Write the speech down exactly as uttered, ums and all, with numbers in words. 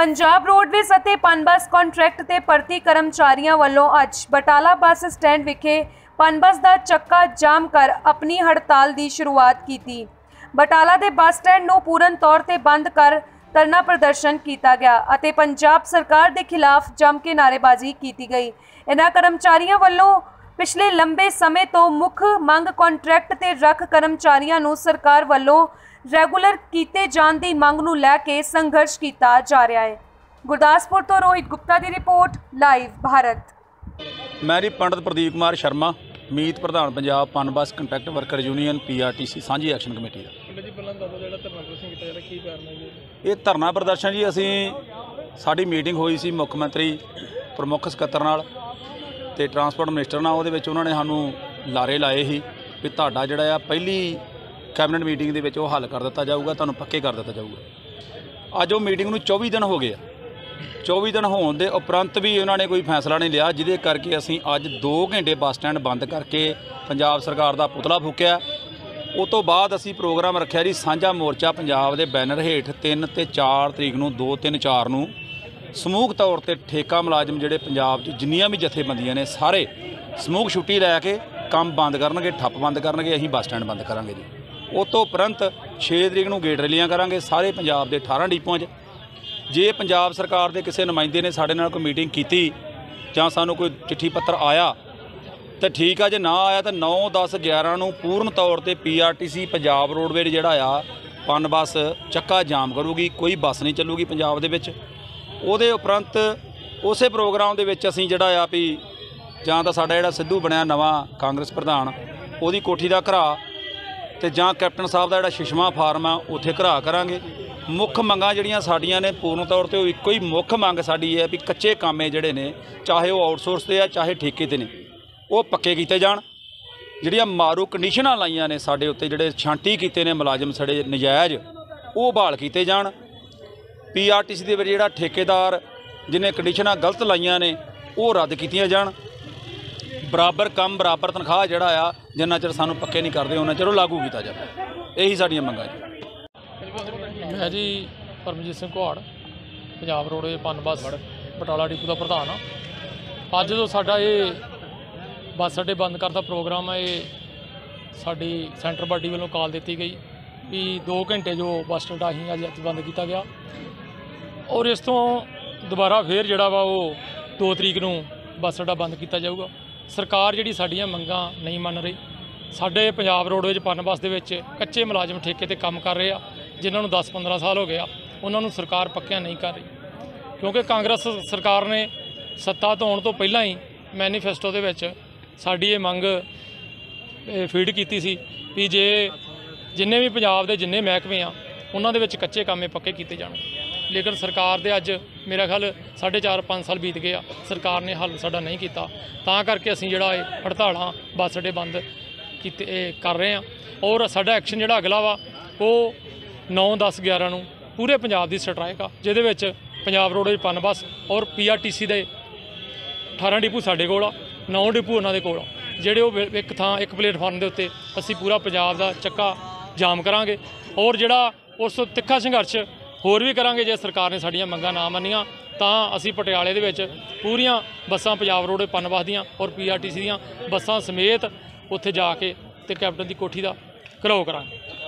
Punjab roadways ਅਤੇ PUNBUS contract ते भर्ती कर्मचारियों वालों अज बटाला बस स्टैंड विखे पनबस का चक्का जाम कर अपनी हड़ताल की शुरुआत की। बटाला के बस स्टैंड नूं पूर्ण तौर पर बंद कर धरना प्रदर्शन किया गया और पंजाब सरकार के खिलाफ जम के नारेबाजी की गई। इन्हां कर्मचारियों वालों पिछले लंबे समय तो मुख मंग कॉन्ट्रैक्ट ते रख कर्मचारियों नूं सरकार वालों रेगूलर किए जाने की मंग नूं लैके संघर्ष किया जा रहा है। गुरदासपुर तो रोहित गुप्ता की रिपोर्ट, लाइव भारत। मैं जी पंडित प्रदीप कुमार शर्मा, मीत प्रधान Punjab Punbus contract worker union P R T C सांझी एक्शन कमेटी का। ये धरना प्रदर्शन जी असी साड़ी मीटिंग हुई सी मुख्य मंत्री प्रमुख सकत्तर नाल ते ट्रांसपोर्ट मिनिस्टर नाल, उहदे विच उन्होंने सानू लारे लाए ही भी तुहाडा जिहड़ा पहली कैबिनेट मीटिंग दे विच हल कर दिता जाऊगा, तुहानूं पक्के कर दिता जाऊगा। अज वो मीटिंग नूं चौबी दिन हो गए, चौबी दिन होने के उपरंत भी उन्होंने कोई फैसला नहीं लिया, जिहदे करके असीं अज दो घंटे बस स्टैंड बंद करके पंजाब सरकार का पुतला फूकिया। उस तो बाद असीं प्रोग्राम रखिया जी साझा मोर्चा पंजाब के बैनर हेठ तीन ते चार तरीक नूं दो तीन चार नूं समूह तौर पर ठेका मुलाजम जिहड़े पंजाब जिन्नियां भी जथेबंदियां ने सारे समूह छुट्टी लैके काम बंद करनगे, ठप्प बंद करनगे, असीं बस स्टैंड बंद करांगे जी। उस तो उपरंत छे तरीक नूं गेट रैलियां करांगे सारे पंजाब के अठारह डिपों च। जे पंजाब सरकार के किसी नुमाइंदे ने साडे नाल कोई मीटिंग की जां सानूं कोई चिट्ठी पत्र आया तो ठीक है, जे ना आया तो नौ दस ग्यारह नूं पूर्ण तौर पर P R T C Punjab roadways जिहड़ा आ पनबस चक्का जाम करूगी, कोई बस नहीं चलूगी पंजाब दे विच। उहदे उपरंत उस प्रोग्राम दे विच असीं जिहड़ा आ भी जां तां साडा जिहड़ा सिद्धू बनया नवां कांग्रेस प्रधान उहदी कोठी दा घरा ते जां कैप्टन साहब का जिहड़ा शिशमा फार्म आ उत्थे घरा करांगे। मुख मंगां जिहड़ियां साडीआं ने पूर्ण तौर पर इक्को ही मुख मंग साडी है भी कच्चे कामे जिहड़े ने चाहे वो आउटसोर्स ते आ चाहे ठेके ते ने वो पक्के कीते जाण। जिहड़ियां मारू कंडीशनां लाइयां ने साडे उत्ते जिहड़े छांटी कीते ने मुलाजम सड़े नजायज़ वो बहाल कीते जाण। पी आर टी सी दे विच जिहड़ा ठेकेदार जिन्हें कंडीशनां गलत लाइयां ने वो रद्द कीतियां जाण। बराबर काम बराबर तनख्वाह जिहड़ा आ जिन्ना चਿਰ सानूं पक्के नहीं करते उन्ना चਿਰ लागू किया जाए, यही साडीआं मंगां जी। मैं जी परमजीत सिंह घुआड़ पंजाब रोडवेज पनबस बटाला डिपू का प्रधान हाँ। अज जो साडा ये बस अड्डे बंद करता प्रोग्राम है, ये साडी सेंटर पार्टी वालों कॉल दी गई भी दो घंटे जो बस अड्डा अं अज अज बंद किया गया और इस तो दोबारा फिर जिहड़ा वा वो दो तरीक नूं बस अड्डा बंद किया जाऊगा। सरकार जिहड़ी साडीआं मंगां नहीं मन रही। साडे पंजाब रोडवेज पनबस दे विच कच्चे मुलाजम ठेके ते काम कर रहे आ, जिन्होंने दस पंद्रह साल हो गया, उन्होंने सरकार पक्किया नहीं कर रही, क्योंकि कांग्रेस सरकार ने सत्ता तो आने तो पहला ही मैनीफेस्टो दे विच साडी ये मंग फीड की सी भी जे जिन्ने भी पंजाब दे जिन्ने महकमे आ उन्होंने विच कच्चे कामे पक्के किए जाण। लेकिन सरकार दे अज मेरा ख्याल साढ़े चार पाँच साल बीत गए, सरकार ने हल साडा नहीं किया, तां करके असीं जिहड़ा हड़तालां बस अड्डे बंद कीते कर रहे हैं। और साडा एक्शन जिहड़ा अगला वा वो नौ दस ग्यारह नूं पूरे पंजाब की स्ट्राइक आ, जिहदे विच पंजाब रोडवेज पनबस और पी आर टी सी दे अठारह डिपू साडे कोल आ, नौ डिपू उन्हां दे कोल आ, जिहड़े वो एक थां एक प्लेटफार्म के उत्ते असीं पूरा पंजाब का चक्का जाम करांगे और जिहड़ा उस तो तिखा संघर्ष होर भी करांगे। जे सरकार ने साडीआं मंगां ना मन्नियां तां असीं पटियाले दे विच पूरीआं बसां पंजाब रोडवेज पनबस दीआं और पी आर टी सी दीआं बसां समेत उत्थे जाके ते कैप्टन की कोठी का घिराओ करांगे।